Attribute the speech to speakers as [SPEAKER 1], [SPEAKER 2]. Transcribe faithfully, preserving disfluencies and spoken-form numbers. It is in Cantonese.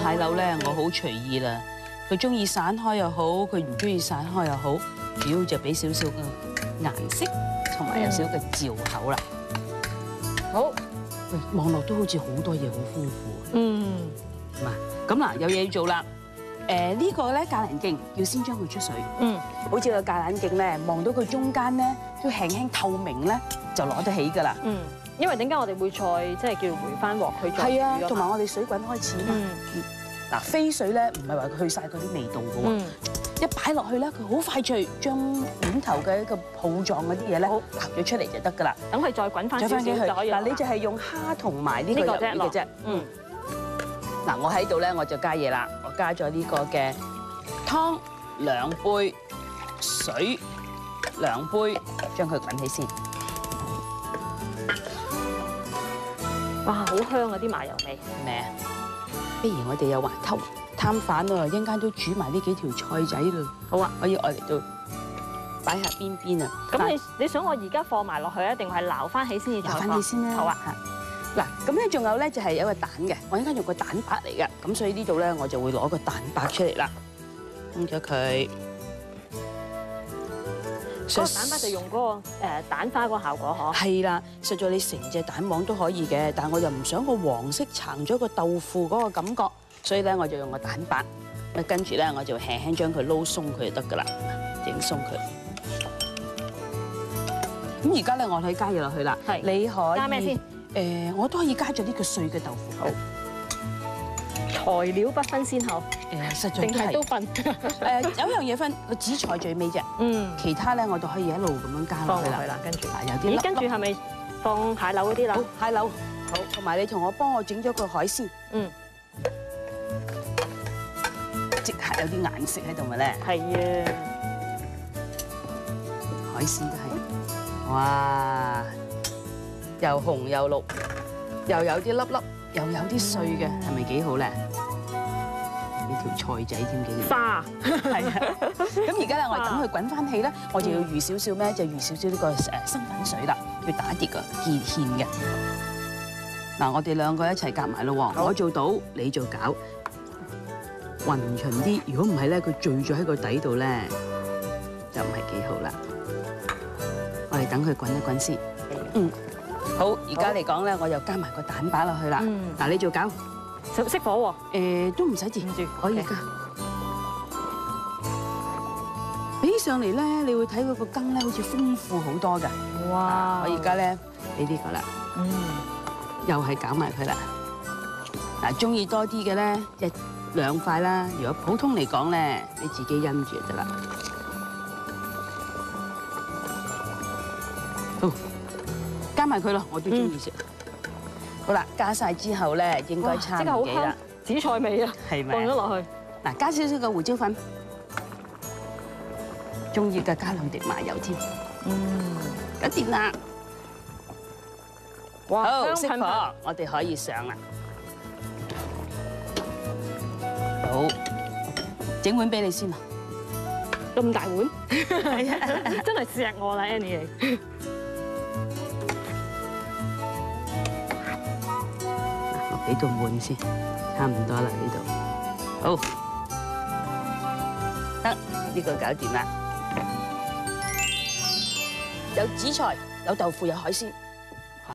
[SPEAKER 1] 蟹柳咧，我好隨意啦。佢中意散開又好，佢唔中意散開又好，主要就俾少少嘅顏色，同埋有少少嘅嚼口啦。好，喂，望落都好似好多嘢，好豐富。嗯，係嘛？咁嗱，有嘢要做啦。誒呢個咧芥蘭莖要先將佢出水。嗯，好似個芥蘭莖咧，望到佢中間咧都輕輕透明咧，就攞得起㗎啦。嗯。
[SPEAKER 2] 因為點解我哋會再即係叫回翻鑊去再
[SPEAKER 1] 係啊，同埋我哋水滾開始啊嘛。嗱，飛水咧唔係話佢去晒嗰啲味道嘅喎，一擺落去咧，佢好快脆將面頭嘅一個泡狀嗰啲嘢咧撈咗出嚟就得㗎啦。
[SPEAKER 2] 等佢再滾翻少少就可以。
[SPEAKER 1] 嗱，你就係用蝦同埋呢個魷魚嘅啫。嗯。嗱，我喺度咧我就加嘢啦，我加咗呢個嘅湯兩杯，水兩杯，將佢滾起先。
[SPEAKER 2] 哇，好香啊！啲麻油味
[SPEAKER 1] 係咪啊？不如我哋又話偷貪飯喎，一陣間都煮埋呢幾條菜仔咯。好啊，可以愛嚟到擺下邊邊啊。
[SPEAKER 2] 咁你你想我而家放埋落去啊，定係撈翻起先至再放？
[SPEAKER 1] 撈翻起先啦。好啊。嗱，咁咧仲有咧就係有個蛋嘅，我一陣間用個蛋白嚟嘅，咁所以呢度咧我就會攞個蛋白出嚟啦，掹咗佢。
[SPEAKER 2] 嗰個蛋白就用嗰個誒蛋花嗰個效果嗬。
[SPEAKER 1] 係啦，實在你成隻蛋黃都可以嘅，但係我又唔想個黃色撐咗個豆腐嗰個感覺，所以咧我就用個蛋白。咁跟住咧我就輕輕將佢撈鬆佢就得㗎啦，整鬆佢。咁而家咧我可以加嘢落去啦。係，你可以
[SPEAKER 2] 加咩先？
[SPEAKER 1] 誒，我都可以加咗呢個碎嘅豆腐。好。
[SPEAKER 2] 材料不分先後，
[SPEAKER 1] 誒，實在都係
[SPEAKER 2] 都分。
[SPEAKER 1] 誒，有一樣嘢分個紫菜最尾啫。嗯。其他咧我就可以一路咁樣加落去啦。跟住有啲粒粒。
[SPEAKER 2] 咦，跟住係咪放蟹柳嗰啲啦？
[SPEAKER 1] 好，蟹柳。好，同埋你同我幫我整咗個海鮮。嗯。即刻有啲顏色喺度咪咧？
[SPEAKER 2] 係啊。
[SPEAKER 1] 海鮮都係。哇！又紅又綠，又有啲粒粒，又有啲碎嘅，係咪幾好咧？呢條菜仔添幾
[SPEAKER 2] 花，
[SPEAKER 1] 係啊！咁而家咧，我哋等佢滾翻起咧，我就要預少少咩？就預少少呢個誒生粉水啦，要打碟嘅結芡嘅。嗱，我哋兩個一齊夾埋咯喎，我做到，你做攪，勻勻啲。如果唔係咧，佢聚咗喺個底度咧，就唔係幾好啦。我哋等佢滾一滾先。嗯。好，而家嚟講咧，我又加埋個蛋白落去啦。嗱，你做攪，
[SPEAKER 2] 熄熄火喎。
[SPEAKER 1] 誒，都唔使住，可以㗎。比起上嚟咧，你會睇佢個羹咧，好似豐富好多㗎。哇！我而家咧俾呢個啦。嗯。又係攪埋佢啦。嗱，中意多啲嘅咧，一兩塊啦。如果普通嚟講咧，你自己因住就得啦。好。加埋佢咯，我都中意食。好啦，加晒之後咧，應該差唔幾啦。
[SPEAKER 2] 紫菜味啊，
[SPEAKER 1] 係咪？
[SPEAKER 2] 放咗落去。
[SPEAKER 1] 嗱，加少少嘅胡椒粉，中意嘅加兩滴麻油添。嗯，搞掂啦。哇，好，熄火，我哋可以上啦。好，整碗俾你先啊。
[SPEAKER 2] 咁大碗？係啊，真係錫我啦 ，Annie 嚟。
[SPEAKER 1] 俾到滿先，差唔多啦呢度。好，得呢個搞掂啦。有紫菜，有豆腐，有海鮮。